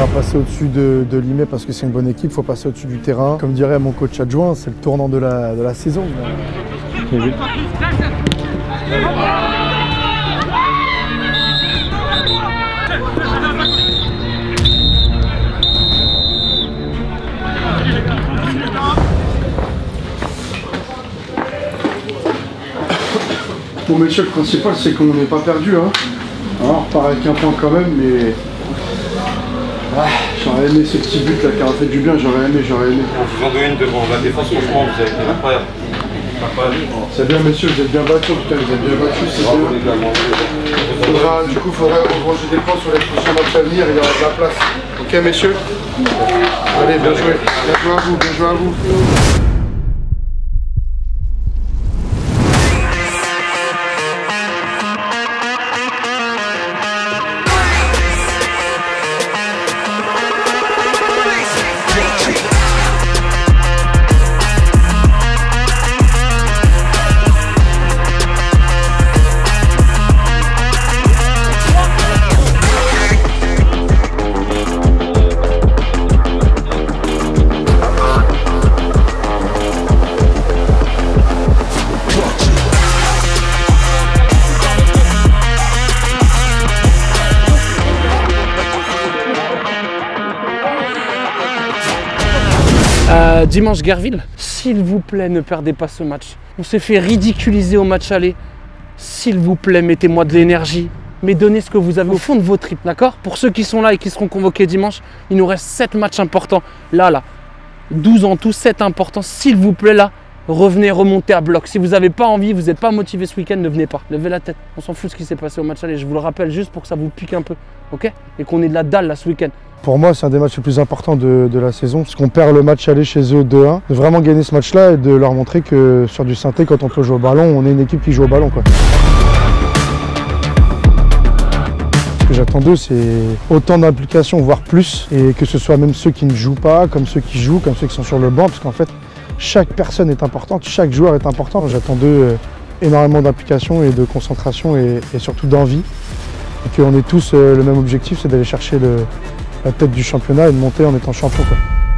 va passer au-dessus de Limay parce que c'est une bonne équipe, il faut passer au-dessus du terrain. Comme dirait mon coach adjoint, c'est le tournant de la saison. Bon messieurs, le principal c'est qu'on n'est pas perdu hein. Alors, on repart avec un point quand même, mais j'aurais aimé ce petit but là qui aurait fait du bien, j'aurais aimé. Vous en donnez une devant la défense, franchement, vous avez été incroyable. C'est bien messieurs, vous êtes bien battus, putain, vous êtes bien battus, c'est bien. Du coup, il faudrait ranger des points sur les prochains matchs à venir, il y aura de la place. Ok messieurs? Allez, bien joué à vous, bien joué à vous. Dimanche Guerville, s'il vous plaît, ne perdez pas ce match. On s'est fait ridiculiser au match aller. S'il vous plaît, mettez-moi de l'énergie. Mais donnez ce que vous avez au fond de vos tripes, d'accord? Pour ceux qui sont là et qui seront convoqués dimanche, il nous reste 7 matchs importants. Là, 12 en tout, 7 importants. S'il vous plaît, là, revenez, remontez à bloc. Si vous n'avez pas envie, vous n'êtes pas motivé ce week-end, ne venez pas. Levez la tête. On s'en fout de ce qui s'est passé au match aller. Je vous le rappelle juste pour que ça vous pique un peu, ok? Et qu'on ait de la dalle là ce week-end. Pour moi, c'est un des matchs les plus importants de la saison, parce qu'on perd le match aller chez eux 2-1. De vraiment gagner ce match-là et de leur montrer que sur du synthé, quand on peut jouer au ballon, on est une équipe qui joue au ballon, quoi. Ce que j'attends d'eux, c'est autant d'implication, voire plus, et que ce soit même ceux qui ne jouent pas, comme ceux qui jouent, comme ceux qui sont sur le banc, parce qu'en fait, chaque personne est importante, chaque joueur est important. J'attends d'eux énormément d'implication et de concentration et surtout d'envie, et qu'on ait tous le même objectif, c'est d'aller chercher la tête du championnat et de monter en étant champion, quoi.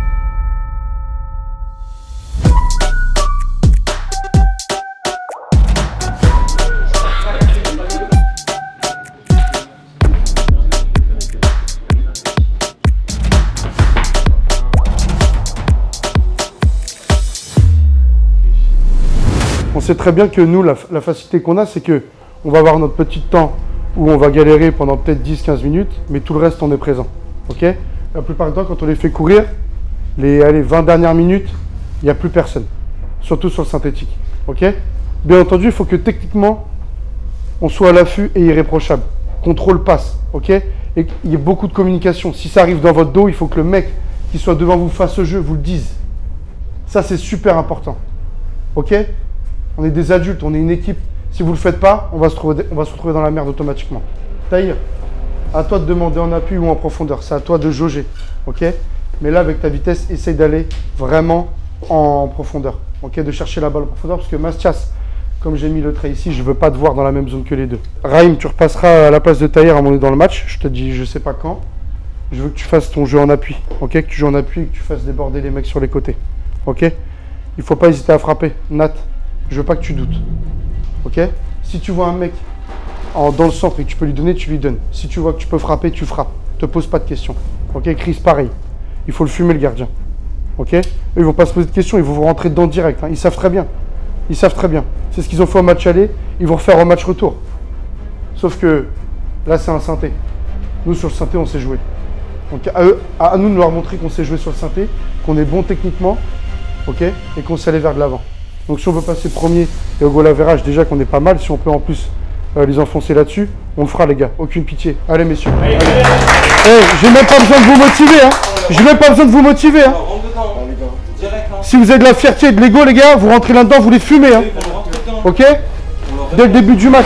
On sait très bien que nous, la facilité qu'on a, c'est que on va avoir notre petit temps où on va galérer pendant peut-être 10-15 minutes, mais tout le reste, on est présent. Okay, la plupart du temps, quand on les fait courir, les 20 dernières minutes, il n'y a plus personne. Surtout sur le synthétique. Okay, bien entendu, il faut que techniquement, on soit à l'affût et irréprochable. Contrôle passe. Okay, et il y a beaucoup de communication. Si ça arrive dans votre dos, il faut que le mec qui soit devant vous face au jeu vous le dise. Ça, c'est super important. Ok, on est des adultes, on est une équipe. Si vous ne le faites pas, on va se retrouver dans la merde automatiquement. Tahir, à toi de demander en appui ou en profondeur. C'est à toi de jauger. Ok, mais là, avec ta vitesse, essaye d'aller vraiment en profondeur. Ok, de chercher la balle en profondeur. Parce que Mastias, comme j'ai mis le trait ici, je ne veux pas te voir dans la même zone que les deux. Raïm, tu repasseras à la place de Tahir à un moment donné dans le match. Je te dis, je ne sais pas quand. Je veux que tu fasses ton jeu en appui. Ok, que tu joues en appui et que tu fasses déborder les mecs sur les côtés. Ok, il ne faut pas hésiter à frapper. Nat, je ne veux pas que tu doutes. Ok, si tu vois un mec dans le centre et que tu peux lui donner, tu lui donnes. Si tu vois que tu peux frapper, tu frappes. Ne te pose pas de questions. Ok, Chris, pareil. Il faut le fumer, le gardien. Ok, eux, ils vont pas se poser de questions, ils vont vous rentrer dedans direct. Hein. Ils savent très bien. Ils savent très bien. C'est ce qu'ils ont fait au match aller, ils vont refaire au match retour. Sauf que là, c'est un synthé. Nous, sur le synthé, on sait jouer. Donc à nous de leur montrer qu'on sait jouer sur le synthé, qu'on est bon techniquement, ok, et qu'on sait aller vers de l'avant. Donc si on veut passer premier et au goal average, déjà qu'on est pas mal, si on peut en plus les enfoncer là-dessus, on le fera les gars, aucune pitié. Allez messieurs. Allez. Hey, j'ai même pas besoin de vous motiver, hein. J'ai même pas besoin de vous motiver, hein. Si vous avez de la fierté et de l'ego les gars, vous rentrez là-dedans, vous les fumez, hein. Ok. Dès le début du match.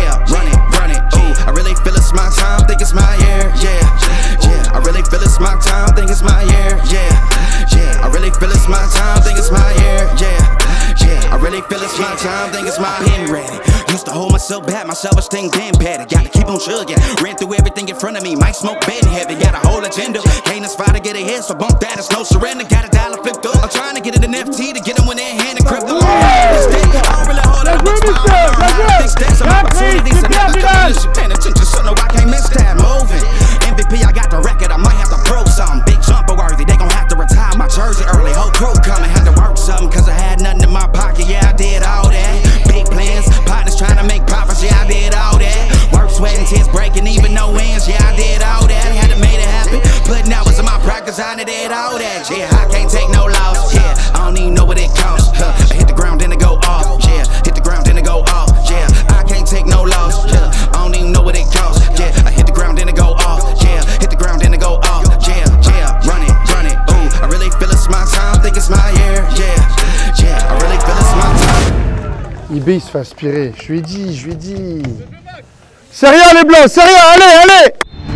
My time, think it's my year, yeah, I really feel it's my time. time, think it's my year, yeah. I really feel it's my time, think it's my year, yeah. I really feel it's my time, think it's my been ready. Used to hold myself back, my self-esteem been petty. Got to keep on chugging, ran through everything in front of me. Might smoke bed heavy, got a whole agenda. Can't aspire to get ahead, so bump that, it's no surrender. Got a dollar flipped up, I'm trying to get an NFT to get them when they're handing crypto. I don't really hold up, but big stacks of opportunities and never paying attention, so no, I can't miss that moving. MVP, I got the record, I might have to prove something. Big jumper worthy, they gon' have to retire my jersey early. Whole crew coming, had to work something, cause I had nothing in my pocket, yeah, I did all that. Big plans, partners trying to make profits, yeah, I did all that. Work, sweat, and tears breaking, even no ends, yeah, I did all that. Had to make it happen, putting hours in my practice, I did all that, yeah. I can't take no loss, yeah, I don't even know what it costs, I hit the ground, then it go off, yeah. Hit the ground, then it go off, yeah. I can't take no loss, yeah, I don't even know what it costs, yeah. I hit the ground, then it go off, yeah. Hit the ground, then it go off, yeah, yeah. Run it, ooh, I really feel it's my time, think it's my year, yeah, I really feel it's my time. IB il se fait aspirer, je lui ai dit. C'est rien les blancs, c'est rien, allez.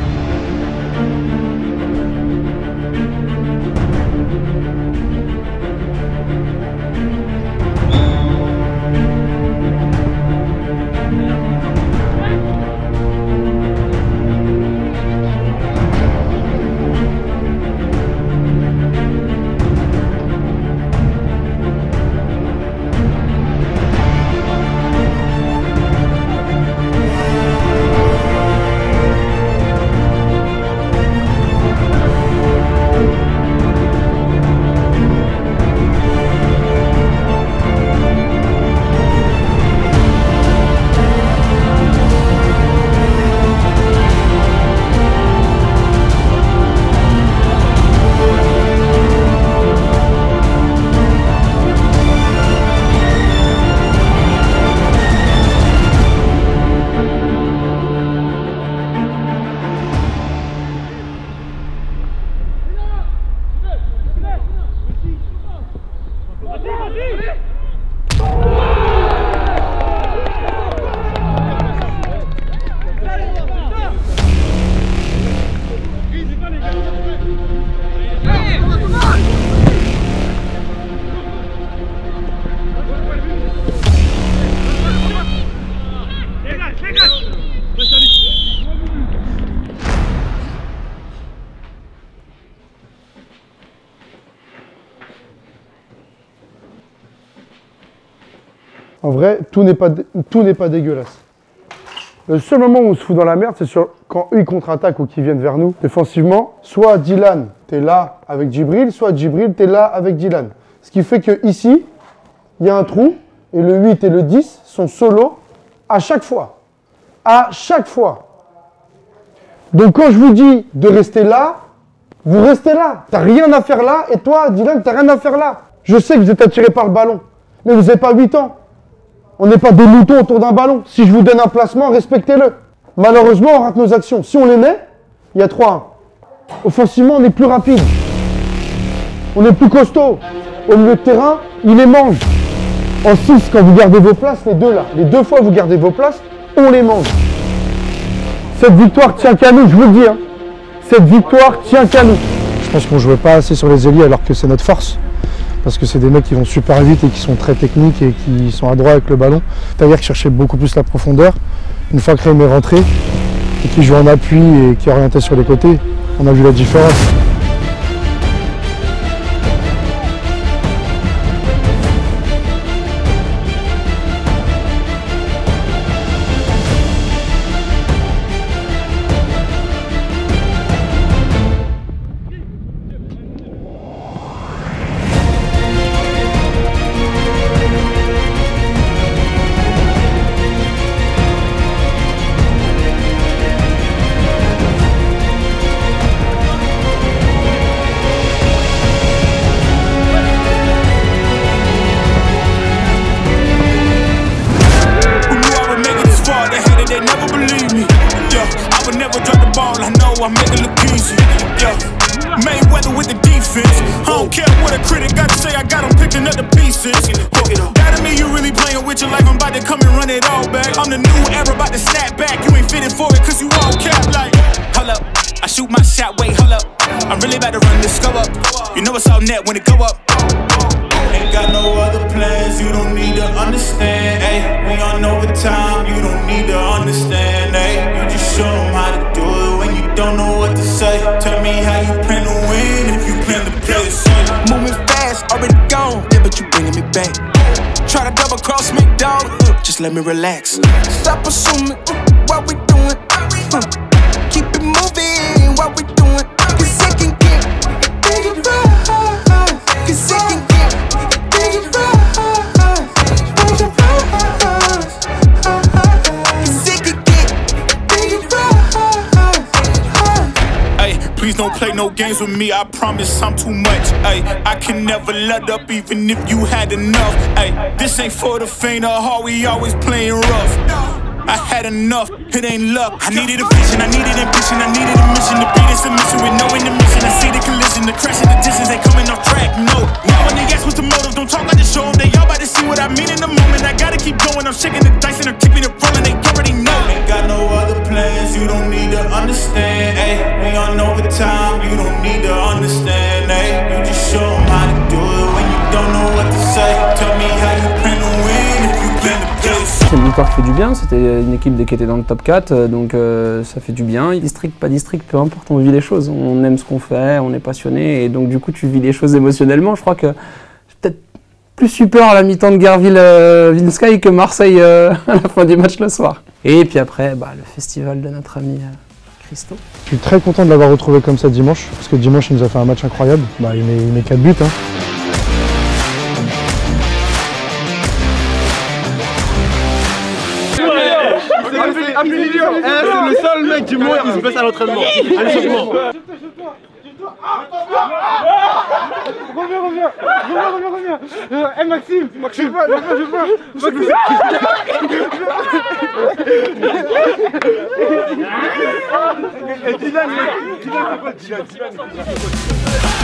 En vrai, tout n'est pas dégueulasse. Le seul moment où on se fout dans la merde, c'est quand eux ils contre-attaquent ou qu'ils viennent vers nous. Défensivement, soit Dylan, t'es là avec Djibril, soit Djibril, t'es là avec Dylan. Ce qui fait que ici, il y a un trou, et le 8 et le 10 sont solo à chaque fois. À chaque fois. Donc quand je vous dis de rester là, vous restez là. T'as rien à faire là, et toi, Dylan, t'as rien à faire là. Je sais que vous êtes attiré par le ballon, mais vous n'avez pas 8 ans. On n'est pas des moutons autour d'un ballon. Si je vous donne un placement, respectez-le. Malheureusement, on rate nos actions. Si on les met, il y a 3-1. Offensivement, on est plus rapide. On est plus costaud. Au milieu de terrain, il les mange. En 6, quand vous gardez vos places, les deux là, les 2 fois vous gardez vos places, on les mange. Cette victoire tient qu'à nous, je vous le dis. Hein. Cette victoire tient qu'à nous. Je pense qu'on ne jouait pas assez sur les ailiers alors que c'est notre force. Parce que c'est des mecs qui vont super vite et qui sont très techniques et qui sont adroits avec le ballon. Taillère qui cherchait beaucoup plus la profondeur. Une fois que Rémi est rentré et qui joue en appui et qui est orienté sur les côtés, on a vu la différence. I make it look easy, yeah. Mayweather with the defense. I don't care what a critic got to say, I got them picking up the pieces. That mean you really playing with your life, I'm about to come and run it all back. I'm the new era, about to snap back. You ain't fitting for it, cause you all cap like, hold up. I shoot my shot, wait, hold up. I'm really about to run this go up. You know it's all net when it go up. Ain't got no other plans, you don't need to understand, ayy. We on overtime, you don't need to understand, ayy. You just show them how to do it when you don't know what to say. Tell me how you plan to win if you plan to play safe. Moving fast, already gone, yeah, but you bringing me back. Try to double cross me, dog, just let me relax. Stop assuming what we doing. Keep it moving, what we doing. Cause it can get big rough. Cause it can get big rough. Cause it can get big rough. Ay, please don't play no games with me, I promise I'm too much. Ay, I can never let up even if you had enough. Ay, this ain't for the faint of heart, we always playing rough. I had enough, it ain't luck. I needed a vision, I needed ambition, I needed a mission to beat a submission with no intermission. I see the collision, the crash and the distance ain't coming off track, no. Now when they ask what's the motive, don't talk, I just show them. They all about to see what I mean in the moment. I gotta keep going, I'm shaking the dice and I'm keeping it rolling. They already know. Ain't got no other plans, you don't need to understand, ayy. We on overtime, you don't need to understand, ayy. You just show them how to do it when you don't know what to say. Tell me how you plan to win if you plan to play. Cette victoire fait du bien, c'était une équipe qui était dans le top 4, donc ça fait du bien. District, pas district, peu importe, on vit les choses, on aime ce qu'on fait, on est passionné, et donc du coup tu vis les choses émotionnellement. Je crois que j'ai peut-être plus eu peur à la mi-temps de Garville-Vinsky que Marseille à la fin du match le soir. Et puis après, le festival de notre ami Christo. Je suis très content de l'avoir retrouvé comme ça dimanche, parce que dimanche il nous a fait un match incroyable. Il met 4 buts. Hein. C'est le seul mec du monde qui se baisse à l'entraînement. Allez, changement. Reviens. Eh Maxime, je veux. Dylan, c'est quoi Dylan?